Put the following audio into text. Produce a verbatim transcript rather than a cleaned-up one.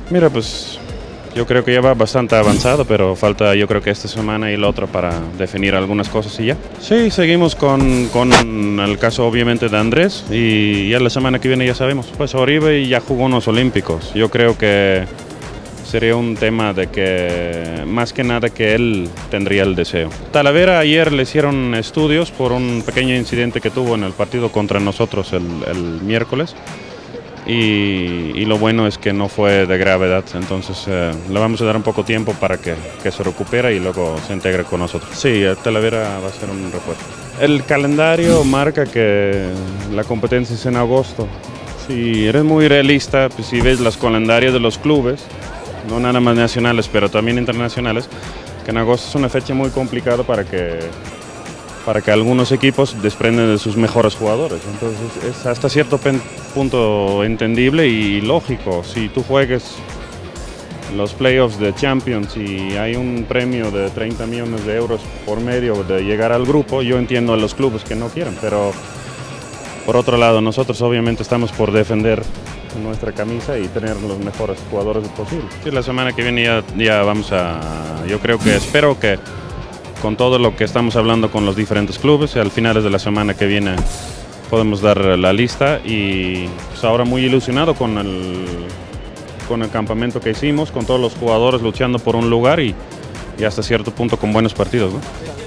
Mira, pues yo creo que ya va bastante avanzado, pero falta yo creo que esta semana y la otra para definir algunas cosas y ya. Sí, seguimos con, con el caso obviamente de Andrés y ya la semana que viene ya sabemos. Pues Oribe ya jugó unos olímpicos. Yo creo que sería un tema de que más que nada que él tendría el deseo. Talavera ayer le hicieron estudios por un pequeño incidente que tuvo en el partido contra nosotros el, el miércoles. Y, y lo bueno es que no fue de gravedad, entonces eh, le vamos a dar un poco de tiempo para que, que se recupere y luego se integre con nosotros. Sí, Talavera va a ser un refuerzo. El calendario marca que la competencia es en agosto. Si eres muy realista, pues si ves los calendarios de los clubes, no nada más nacionales, pero también internacionales, que en agosto es una fecha muy complicada para que para que algunos equipos desprenden de sus mejores jugadores. Entonces es hasta cierto punto entendible y lógico. Si tú juegues los playoffs de Champions y hay un premio de treinta millones de euros por medio de llegar al grupo, yo entiendo a los clubes que no quieren, pero por otro lado nosotros obviamente estamos por defender nuestra camisa y tener los mejores jugadores posibles. Sí, la semana que viene ya, ya vamos a, yo creo que espero que con todo lo que estamos hablando con los diferentes clubes, al finales de la semana que viene podemos dar la lista y pues ahora muy ilusionado con el, con el campamento que hicimos, con todos los jugadores luchando por un lugar y, y hasta cierto punto con buenos partidos, ¿no?